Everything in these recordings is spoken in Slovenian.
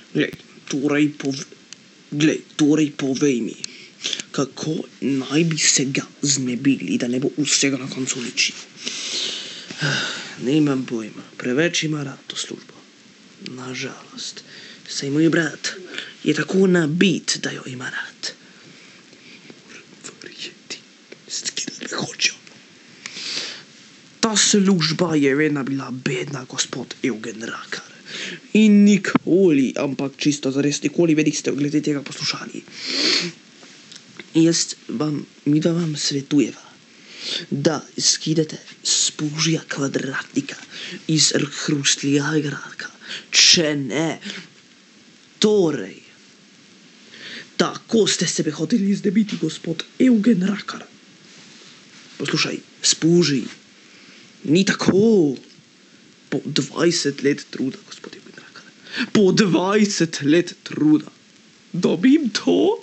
Torej povej mi, kako naj bi se ga znebili, da ne bo vsega na koncu uničil. Nemam pojma, preveč ima rad to službo. Nažalost, saj moj brat je tako nabit, da jo ima rad. Moram verjeti, skidati me hočejo. Ta služba je vedno bila bedna, gospod Eugen Rakar. In nikoli, ampak čisto zares nikoli vedite glede tega poslušali. Mi da vam svetujeva, da skidate spužja kvadratnika iz hrustljavega raka. Če ne, torej, tako ste se hoteli znebiti, gospod Eugen Rakar. Poslušaj, spuži, ni tako. Po 20 let truda, gospod Eugen Rakar. Po 20 let truda. Dobim to?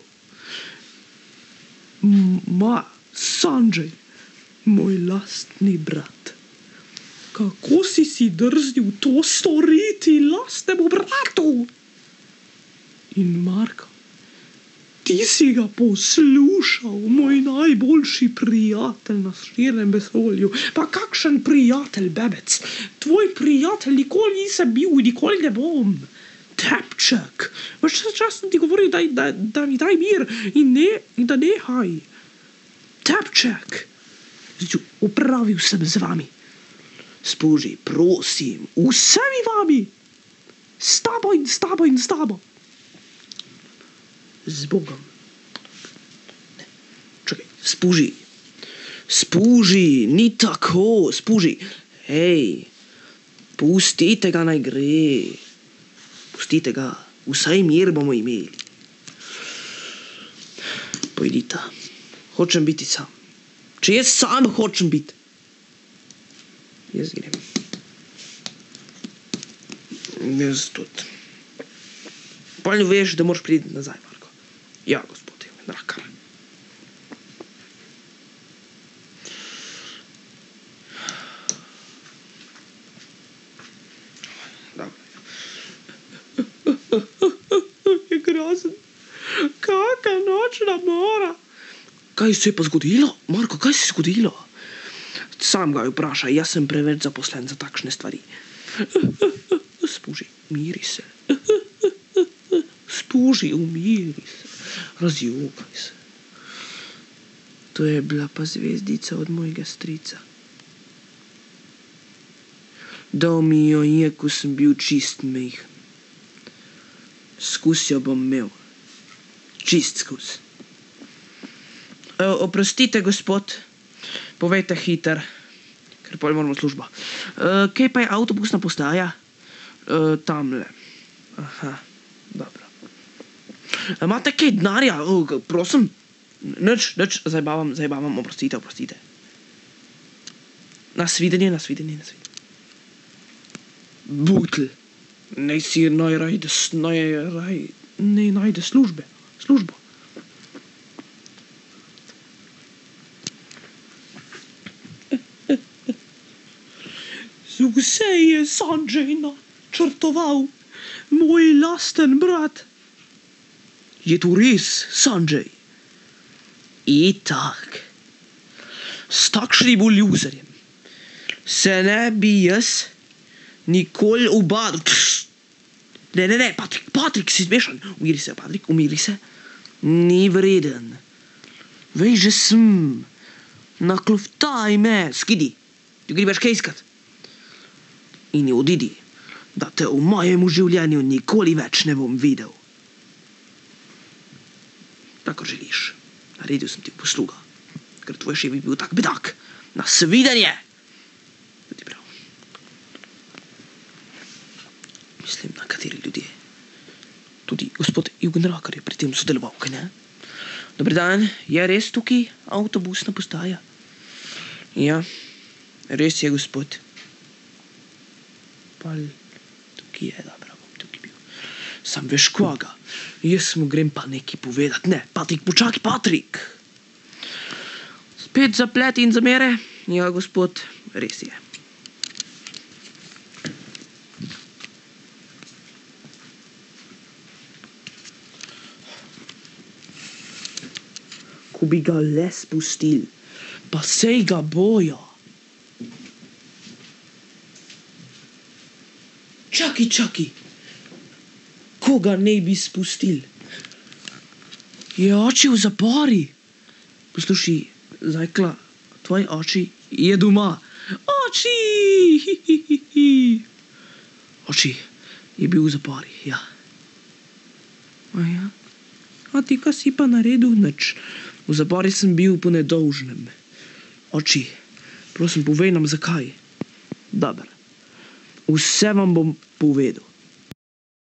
Sanjay, moj lastni brat. Kako si drznil to storiti lastnemu bratu? In Marko, ti si ga poslušal, moj najboljši prijatelj na širnem vesolju. Pa kakšen prijatelj, bebec? Tvoj prijatelj nikoli nisem bil, nikoli ne bom. Tepček, veš čas sem ti govoril, da mi daj mir in da nehaj. Tepček, opravil sem z vami. Spuži, prosim, vsemi vami. S tabo in s tabo in s tabo. Z Bogom. Ne, čakaj, spuži, ni tako, spuži. Hej, pustite ga naj gre. Pustite ga, vsaj mir bomo imeli. Pojdita, hočem biti sam. Če jaz sam hočem biti, jaz grem. Jaz tudi. Pa ne veš, da moraš priti nazaj, Marko. Ja, gospod Eugen Rakar. Je grozen. Kaka nočna mora. Kaj se je pa zgodilo? Marko, kaj se je zgodilo? Sam ga vprašaj, jaz sem preveč zaposlen za takšne stvari. Spuži, miri se. Spuži, umiri se. Razjokaj se. To je bila pa zvezdica od mojega strica. Dal mi jo je, ko sem bil čist mejhen. Skus jo bom imel. Čist skus. Oprostite, gospod. Povejte hiter, ker pol moramo služba. Kje pa je avtobusna postaja? Tamle. Aha, dobro. Imate kaj denarja? Prosim? Nič, zajebavam, oprostite. Nasvidenje. Butl. Naj najde službo. Vse je Sanjay načrtoval, moj lasten brat. Je to res, Sanjay? Itak. S takšnim luzerjem se ne bi jaz nikoli ubadal. Ne, Patrik, si zmešan. Umiri se, Patrik, umiri se. Ni vreden. Veš, že sem. Nakloftaj me, skidi. Ti greš kaj iskat. In odidi, da te v mojemu življenju nikoli več ne bom videl. Tako želiš. Naredil sem ti posluga, ker tvoj šef je bil tak bedak. Nasvidenje! Tudi prav. Mislim, na kateri ljudje. Tudi gospod Eugen Rakar je pri tem sodeloval, kaj ne? Dober dan, je res tukaj avtobusna postaja? Ja, res je, gospod. Tukaj je, dobro, bom tukaj bil. Sam veš koga, jaz mu grem pa nekaj povedati. Ne, Patrik, počakaj, Patrik! Spet zaplet in zamere? Ja, gospod, res je. ko bi ga le spustil. Pa sej ga bojo. Čakaj. Koga ne bi spustil? Je oči v zapori. Poslušaj, zajkla, tvoj oči je doma. Oči! Oči je bil v zapori, ja. Aja? A ti ka si pa naredil nič? V zapori sem bil po nedolžnem. Oči, prosim, povej nam zakaj. Dober. Vse vam bom povedal.